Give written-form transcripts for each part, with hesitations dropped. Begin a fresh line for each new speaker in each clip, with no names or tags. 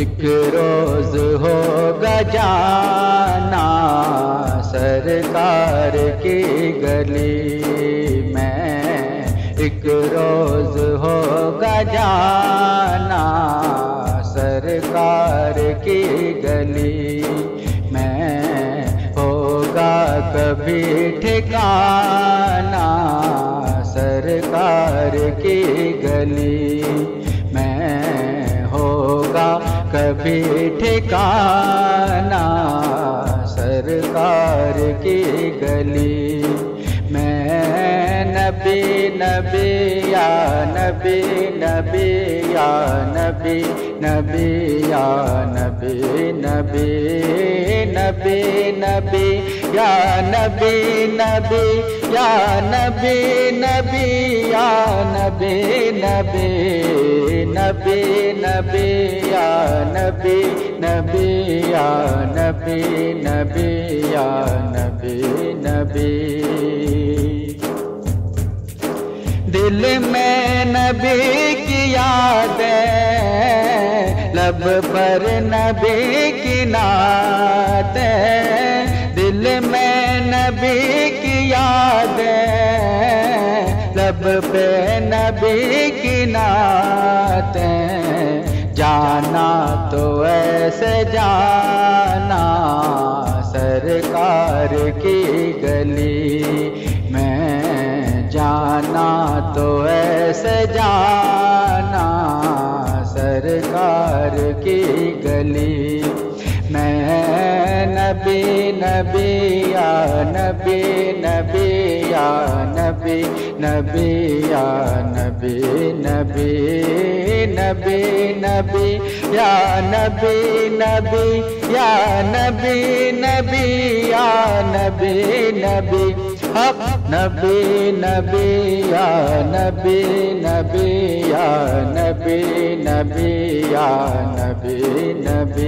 एक रोज होगा जाना सरकार की गली में, एक रोज होगा जाना सरकार की गली में, होगा कभी ठिकाना सरकार की गली में, होगा कभी ठिकाना सरकार की गली में। नबी नबी या नबी नबी या नबी नबी या नबी नबी नबी नबी या नबी नबी या नबी नबी या नबी नबी नबी नबी या नबी नबी या नबी नबी या नबी नबी। दिल में नबी की यादें, लब पर नबी की नातें, दिल में नबी की यादें, लब पे नबी की नातें, जाना तो ऐसे जाना सरकार की गली में, जाना तो ऐसे जाना सरकार की गली में। नबी नबी या नबी नबी या नबी नबी या नबी नबी नबी नबी या नबी नबी या नबी नबी या नबी नबी हक नबी नबी या नबी नबी या नबी नबी या नबी नबी।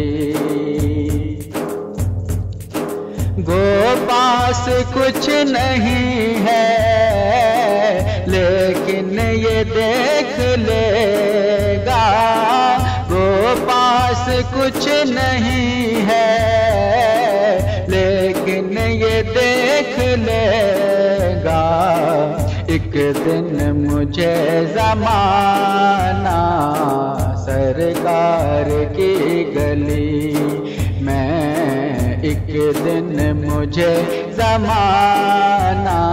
गो पास कुछ नहीं है लेकिन ये देख लेगा, गो पास कुछ नहीं है लेकिन ये देख लेगा, एक दिन मुझे ज़माना सरकार की गली में, एक दिन मुझे ज़माना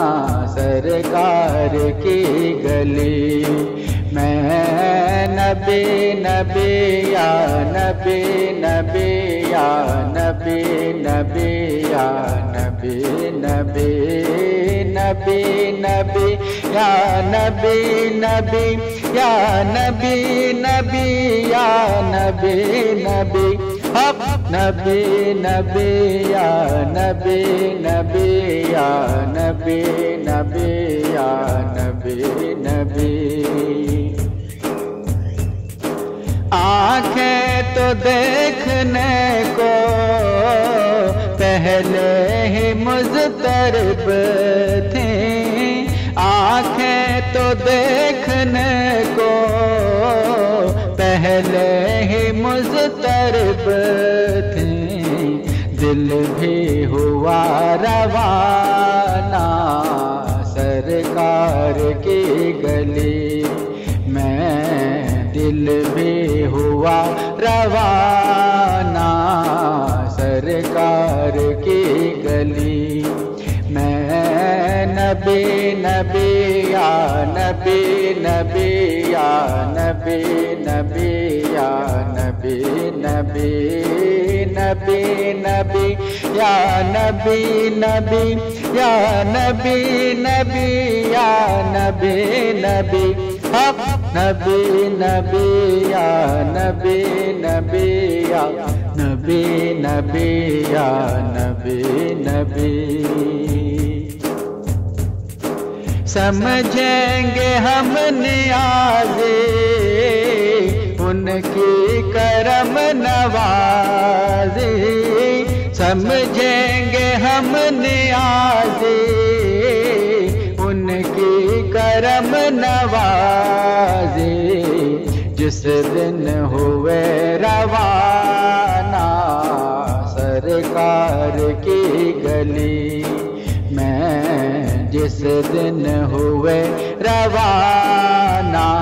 सरकार की गली में। नबी नबी या नबी नबी या नबी नबी या नबी नबी नबी नबी या नबी नबी या नबी नबी या नबी नबी हक नबी नबी या नबी नबी या नबी नबी या नबी नबी। आँखें तो देखने को पहले ही मुज़तरब थी, आँखें तो देखने को पहले ही मुज़तरब थी, दिल भी हुआ रवाना सरकार की गली में, दिल भी हुआ रवाना सरकार की गली में। नबी नबी या नबी नबी या नबी नबी या नबी नबी नबी नबी या नबी नबी या नबी नबी या नबी नबी हक नबी नबी या नबी नबी या नबी नबी या नबी नबी। समझेंगे हम नियाज़े उनकी करम नवाज़ी, समझेंगे हम नियाज़े उनकी करम नवाज़ी, जिस दिन हुए रवा गली। मैं जिस दिन हुए रवाना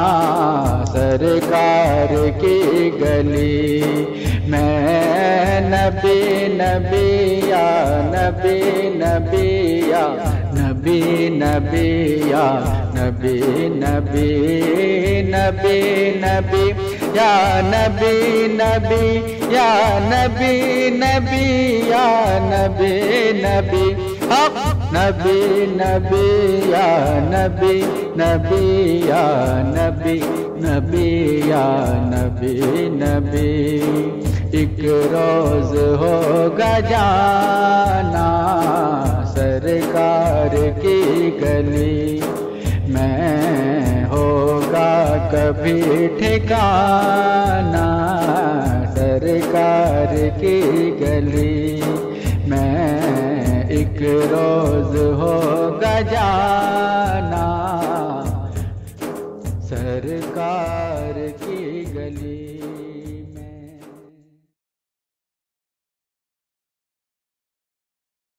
सरकार की गली। मैं नबी नबी या नबी नबी या नबी नबी या नबी नबी नबी नबी या नबी नबी या नबी नबी या नबी नबी हक नबी नबी या नबी नबी या नबी नबी या नबी नबी। एक रोज होगा जाना सरकार की गली। मैं होगा कभी ठिकाना सरकार की गली। मैं एक रोज होगा जाना